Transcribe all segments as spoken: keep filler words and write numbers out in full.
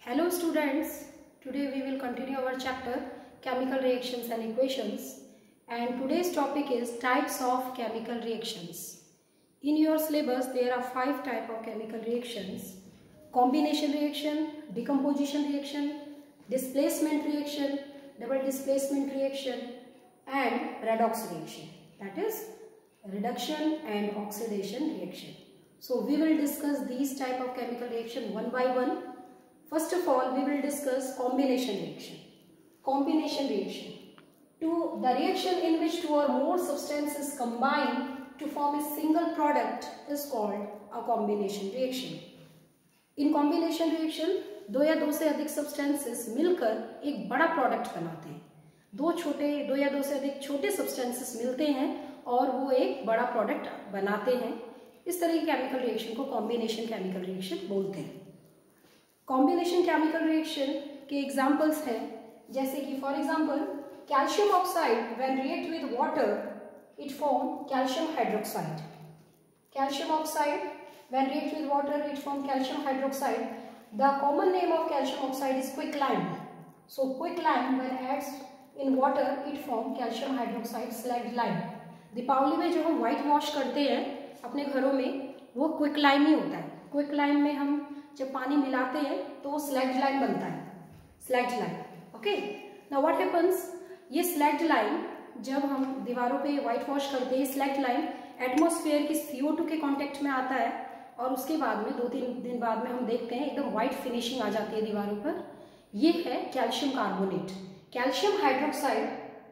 Hello students, today we will continue our chapter Chemical Reactions and Equations, and today's topic is types of chemical reactions. In your syllabus there are five types of chemical reactions: combination reaction, decomposition reaction, displacement reaction, double displacement reaction and redox reaction, that is reduction and oxidation reaction. So we will discuss these type of chemical reaction one by one. First of all, we will discuss combination reaction. Combination reaction. To the reaction in which two or more substances combine to form a single product is called a combination reaction. In combination reaction, दो या दो से अधिक substances मिलकर एक बड़ा product बनाते हैं. दो छोटे दो या दो से अधिक छोटे substances मिलते हैं और वो एक बड़ा product बनाते हैं. इस तरह की chemical reaction को combination chemical reaction बोलते हैं. कॉम्बिनेशन केमिकल रिएक्शन के एग्जांपल्स हैं, जैसे कि for example calcium oxide when react with water it form calcium hydroxide. Calcium oxide when react with water it form calcium hydroxide. The common name of calcium oxide is quicklime. So quicklime when adds in water it form calcium hydroxide slaked lime. Deepavali में जो हम white wash करते हैं अपने घरों में वो quicklime ही होता है. क्विकलाइम में हम जब पानी मिलाते हैं तो वो स्लैग्ड लाइम बनता है. Slaked lime. Okay, now what happens, ये स्लैग्ड लाइम जब हम दीवारों पे व्हाइट वॉश करते हैं, स्लैग्ड लाइम एटमॉस्फेयर की सी ओ टू के कांटेक्ट में आता है और उसके बाद में दो तीन दिन बाद में हम देखते हैं एकदम व्हाइट फिनिशिंग आ जाती है दीवारों पर. ये है calcium carbonate. Calcium hydroxide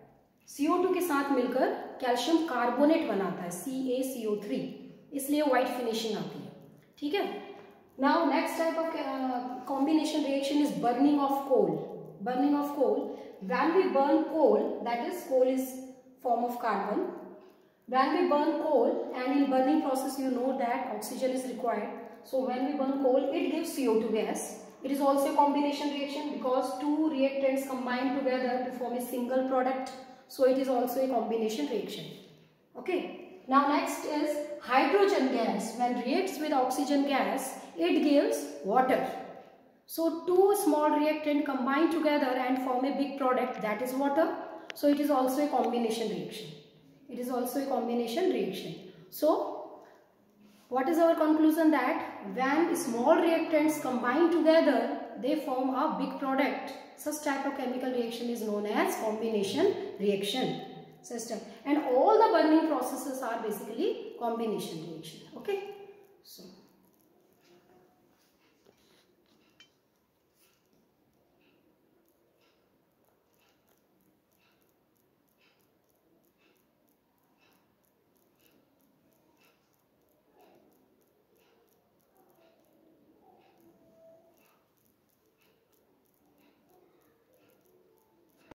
C O two के साथ मिलकर कैल्शियम कार्बोनेट बनाता है, C A C O three, इसलिए व्हाइट फिनिशिंग आती है. ठीक है. Now next type of uh, combination reaction is burning of coal. Burning of coal. When we burn coal, that is coal is form of carbon. When we burn coal, and in burning process you know that oxygen is required. So when we burn coal, it gives C O two gas. It is also a combination reaction because two reactants combine together to form a single product. So it is also a combination reaction. Okay. Now next is hydrogen gas. When reacts with oxygen gas, it gives water. So two small reactants combine together and form a big product, that is water. So it is also a combination reaction. It is also a combination reaction. So what is our conclusion? That when small reactants combine together, they form a big product. Such type of chemical reaction is known as combination reaction system, and all the burning processes are basically combination reaction. Okay, so